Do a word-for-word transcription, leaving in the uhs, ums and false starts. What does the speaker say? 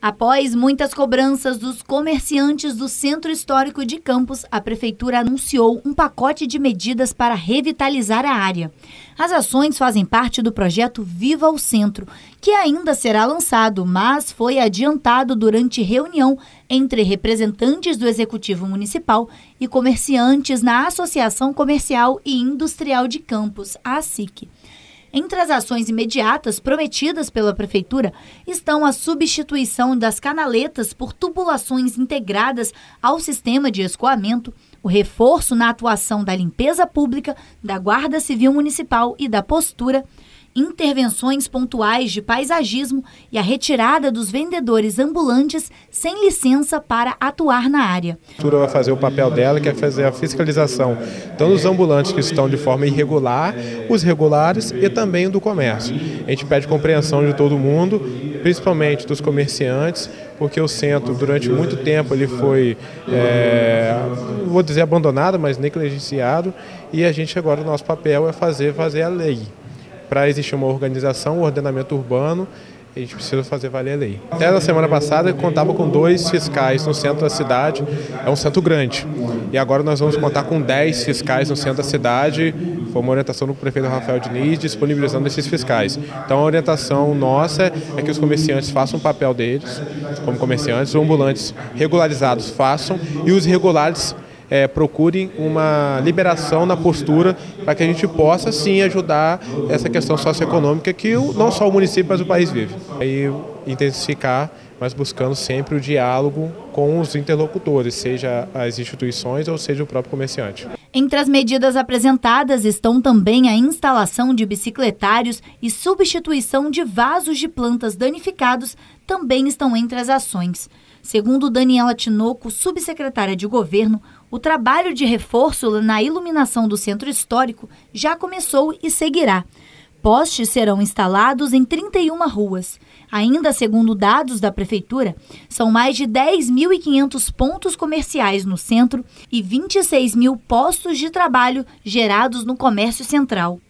Após muitas cobranças dos comerciantes do Centro Histórico de Campos, a Prefeitura anunciou um pacote de medidas para revitalizar a área. As ações fazem parte do projeto Viva o Centro, que ainda será lançado, mas foi adiantado durante reunião entre representantes do Executivo Municipal e comerciantes na Associação Comercial e Industrial de Campos, a ASIC. Entre as ações imediatas prometidas pela Prefeitura estão a substituição das canaletas por tubulações integradas ao sistema de escoamento, o reforço na atuação da limpeza pública, da Guarda Civil Municipal e da postura, intervenções pontuais de paisagismo e a retirada dos vendedores ambulantes sem licença para atuar na área. A Prefeitura vai fazer o papel dela, que é fazer a fiscalização, tanto dos ambulantes que estão de forma irregular, os regulares e também do comércio. A gente pede compreensão de todo mundo, principalmente dos comerciantes, porque o centro, durante muito tempo, ele foi, é, não vou dizer abandonado, mas negligenciado, e a gente agora, o nosso papel é fazer, fazer a lei. Para existir uma organização, um ordenamento urbano, a gente precisa fazer valer a lei. Até na semana passada, contava com dois fiscais no centro da cidade, é um centro grande. E agora nós vamos contar com dez fiscais no centro da cidade, foi uma orientação do prefeito Rafael Diniz, disponibilizando esses fiscais. Então a orientação nossa é que os comerciantes façam o papel deles, como comerciantes, os ambulantes regularizados façam e os irregulares É, procurem uma liberação na postura para que a gente possa sim ajudar essa questão socioeconômica que o, não só o município, mas o país vive. Aí intensificar, mas buscando sempre o diálogo com os interlocutores, seja as instituições ou seja o próprio comerciante. Entre as medidas apresentadas estão também a instalação de bicicletários e substituição de vasos de plantas danificados, também estão entre as ações. Segundo Daniela Tinoco, subsecretária de Governo, o trabalho de reforço na iluminação do Centro Histórico já começou e seguirá. Postes serão instalados em trinta e uma ruas. Ainda segundo dados da Prefeitura, são mais de dez mil e quinhentos pontos comerciais no centro e vinte e seis mil postos de trabalho gerados no comércio central.